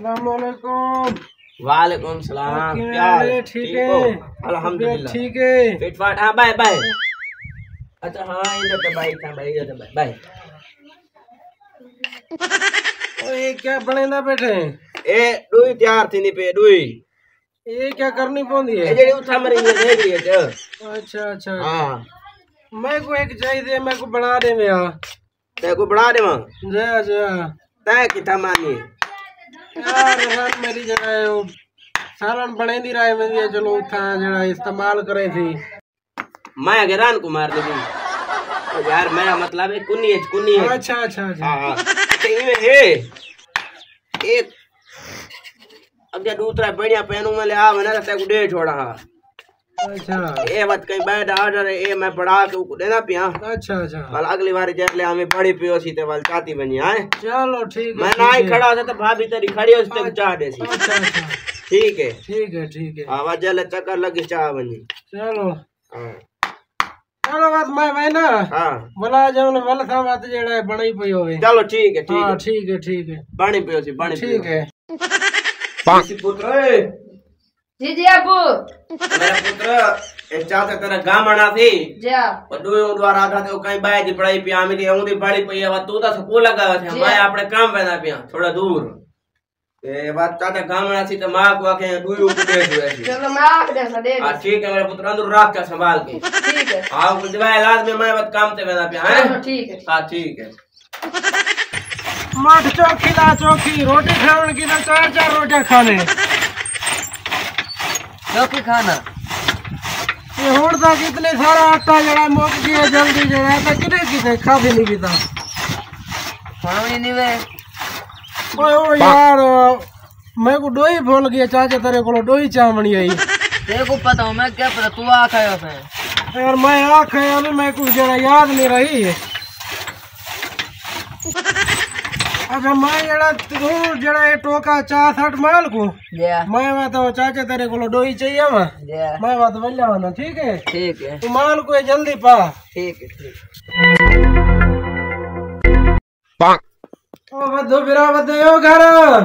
अस्सलामुअलैकुम। वालेकुम सलाम। क्या हाल है? ठीक है अल्हम्दुलिल्लाह। ठीक है। फिट फाट। हाँ बाय बाय। अच्छा हाँ इधर तो बाय था, बाय इधर बाय बाय। ओए क्या बनेंदा बैठे ए दुई तैयार थी नहीं पे दुई ये क्या करनी पौंदी है? ए जेडी उठा मरी ये देख रही है जो। अच्छा अच्छा। हां मैं को एक चाहिए, मैं को बना दे में आ ते को बना दे मां जया जया तै किथा मानी यार रन मेरी जगह सालन बनेंदी राय में दिया चलो उठा जड़ा इस्तेमाल करे थी मैं हैरान को मार दूंगी यार। मेरा मतलब है कुन्नी है। अच्छा अच्छा अच्छा। हां ये है एक अगे दूसरा बढ़िया पहनू में ले आ मैंने ते को दे छोड़ा। अच्छा ये बात कहीं बैठ ऑर्डर ये मैं पढ़ा के को देना पिया। अच्छा अच्छा। वाल अगली बार जले हमें बड़ी पियो सी ते वाल चाहती बनी है। चलो ठीक है। मैं ना ही खड़ा हो तो भाभी तेरी खड़ी हो ते चाह दे सी। अच्छा अच्छा ठीक है ठीक है। आवाज जले चक्कर लगी चाह बनी। चलो हां चलो बात मैं ना हां बोला जवन वल था बात जेड़ा बणी पई होवे। चलो ठीक है हां ठीक है पानी पियो सी पानी ठीक है। पासी पुत्र जी जी अबू मेरा पुत्र ए चाचा तेरा गामणा थी जा और दुयो द्वारा था तो कहीं बाय दी पढ़ाई पिया में थी उदी पढ़ी पई है तू तो स्कूल लगा थे मैं अपने काम पे पिया थोड़ा दूर ए बात चाचा गामणा थी तो मां को आके दुयो को दे दे। चलो मैं आख दे दे। हां ठीक है मेरा पुत्र अंदर रख के संभाल के। ठीक है हां कुछ दवाई इलाज में मैं बात काम पे पिया है। चलो ठीक है। हां ठीक है। मठ चौकी ला चौकी रोटी खावन की तो चार रोटियां खाने चौकी खाना ये हुण तक इतने सारा आटा जड़ा मुक गया जल्दी जड़ा तो किने खा भी नहीं पीता। खावी नहीं वे ओए ओ यार मैं को डोई भूल गया चाचा तेरे को डोई चावनी आई तेरे को पता हो मैं क्या पता तू आखा है यार मैं आख है अभी मैं कुछ जरा याद नहीं रही। अच्छा मैं जड़ा तू जड़ा ये टोका 60 माल को मैं बताओ चाचा तेरे को डोई चाहिए मैं बात बोल जाओ ना। ठीक है तू माल को जल्दी पा। ठीक है ओ बदो बिरा बदो घर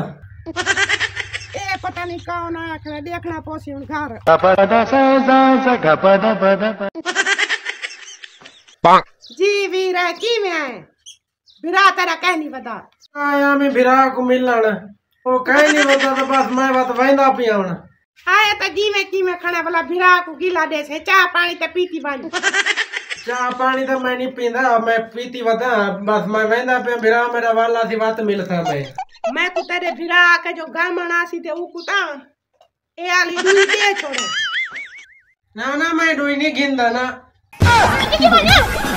ए पता नहीं कौन आखना देखना पोसी उन घर जी वीरा की में आए बिरा तेरा कह नहीं बता आया मैं बिरा को मिलन ओ कह नहीं बता तो बस मैं बात वैंदा पियावन आया तो जी में खाना वाला बिरा को गिला दे से चाय पानी ते पीती बन चाय पानी तो मैं नहीं पींदा मैं पीती बता बस मैं वैंदा पे बिरा मेरा वाला सी बात मिलता मैं को तेरे बिरा के जो गामना सी ते उकुता ए आली दूई दे छोड़े ना मैं डोई नहीं गिंदा ना